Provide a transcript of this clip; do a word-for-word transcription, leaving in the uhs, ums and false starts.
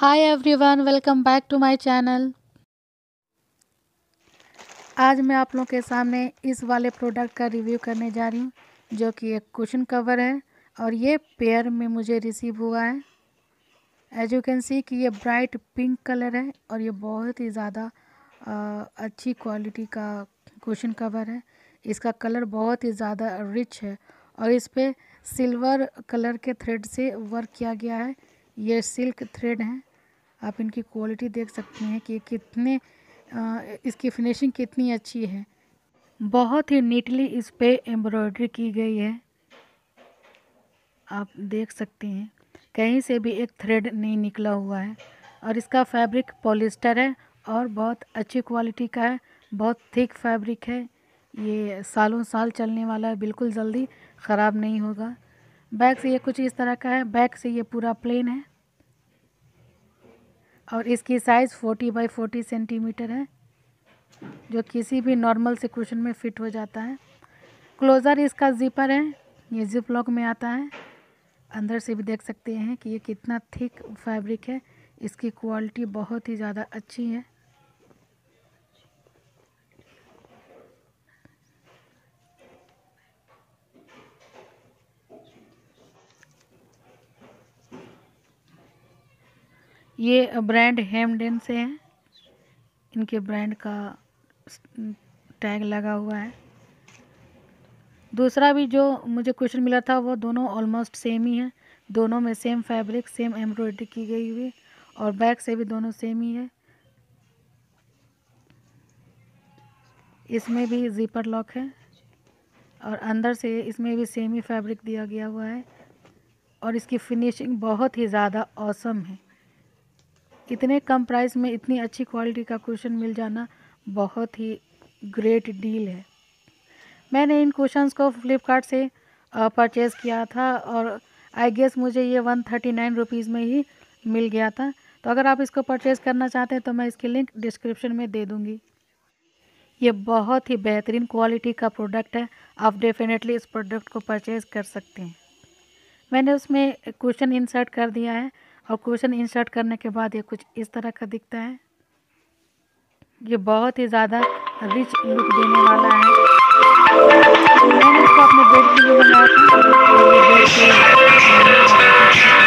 Hi everyone, welcome back to my channel. आज मैं आप लोगों के सामने इस वाले प्रोडक्ट का रिव्यू करने जा रही हूँ, जो कि एक कुशन कवर है और ये पेयर में मुझे रिसीव हुआ है। एज यू कैन सी कि ये ब्राइट पिंक कलर है और ये बहुत ही ज़्यादा अच्छी क्वालिटी का कुशन कवर है। इसका कलर बहुत ही ज़्यादा रिच है और इस पर सिल्वर कलर के थ्रेड से वर्क किया गया है। ये सिल्क थ्रेड हैं। आप इनकी क्वालिटी देख सकते हैं कि कितने आ, इसकी फिनिशिंग कितनी अच्छी है। बहुत ही नीटली इस पे एम्ब्रॉयडरी की गई है, आप देख सकते हैं। कहीं से भी एक थ्रेड नहीं निकला हुआ है और इसका फैब्रिक पॉलिस्टर है और बहुत अच्छी क्वालिटी का है। बहुत थिक फैब्रिक है, ये सालों साल चलने वाला है, बिल्कुल जल्दी ख़राब नहीं होगा। बैक से ये कुछ इस तरह का है। बैक से ये पूरा प्लेन है और इसकी साइज़ चालीस बाई चालीस सेंटीमीटर है, जो किसी भी नॉर्मल से कुशन में फिट हो जाता है। क्लोज़र इसका ज़िपर है, ये ज़िप लॉक में आता है। अंदर से भी देख सकते हैं कि ये कितना थिक फैब्रिक है। इसकी क्वालिटी बहुत ही ज़्यादा अच्छी है। ये ब्रांड हेमडेन से है, इनके ब्रांड का टैग लगा हुआ है। दूसरा भी जो मुझे कुशन मिला था वो दोनों ऑलमोस्ट सेम ही है। दोनों में सेम फैब्रिक, सेम एम्ब्रॉयडरी की गई हुई और बैक से भी दोनों सेम ही है। इसमें भी ज़िपर लॉक है और अंदर से इसमें भी सेम ही फैब्रिक दिया गया हुआ है और इसकी फिनिशिंग बहुत ही ज़्यादा ऑसम है। इतने कम प्राइस में इतनी अच्छी क्वालिटी का कुशन मिल जाना बहुत ही ग्रेट डील है। मैंने इन कुशन्स को फ्लिपकार्ट से परचेज़ किया था और आई गेस मुझे ये वन थर्टी नाइन रुपीज़ में ही मिल गया था। तो अगर आप इसको परचेज़ करना चाहते हैं तो मैं इसकी लिंक डिस्क्रिप्शन में दे दूँगी। ये बहुत ही बेहतरीन क्वालिटी का प्रोडक्ट है, आप डेफिनेटली इस प्रोडक्ट को परचेज़ कर सकते हैं। मैंने उसमें कुशन इंसर्ट कर दिया है और कुशन इंसर्ट करने के बाद ये कुछ इस तरह का दिखता है। ये बहुत ही ज़्यादा रिच लुक देने वाला है। मैंने इसको अपने बेड के लिए मंगाया था।